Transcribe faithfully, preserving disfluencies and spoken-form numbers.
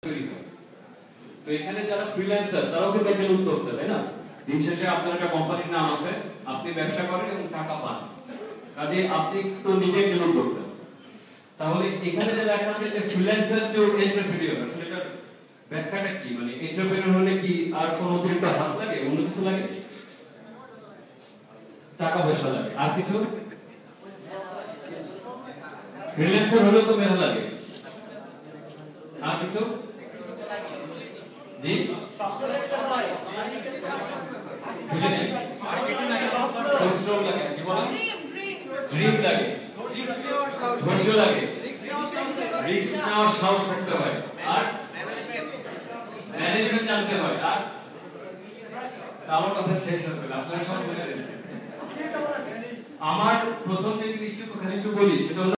তৈরি হয়। তো এখানে যারা ফ্রিল্যান্সার তারাও কিন্তু একটা উদ্যোক্তা, তাই না? দিন শেষে আপনার একটা কোম্পানির নাম আছে, আপনি ব্যবসা করেন এবং টাকা পান, কাজে আপনি তো নিজে একজন উদ্যোক্তা। তাহলে এখানে যে লেখা আছে যে ফ্রিল্যান্সার টু এন্টারপ্রেনিউর, আসলে এটার ব্যাখ্যাটা কি? মানে এন্টারপ্রেনিউর হলে কি আর কোনো অতিরিক্ত হাত লাগে, অন্য কিছু লাগে? টাকা পয়সা লাগে, আর কিছু? ফ্রিল্যান্সার হলে তো মেধা লাগে, আর কিছু? জি বুঝলেন? পরিশ্রম লাগে, কি বলেন? ড্রিম লাগে, ধৈর্য লাগে, রিস্ক নেওয়ার সাহস থাকতে হয়, আর ম্যানেজমেন্ট জানতে হয়, আর আমার কথা শেষ হবে, আপনারা সব বলে দিয়েছেন। আমার প্রথম যে জিনিসটুকু খালি একটু বলি, সেটা হলো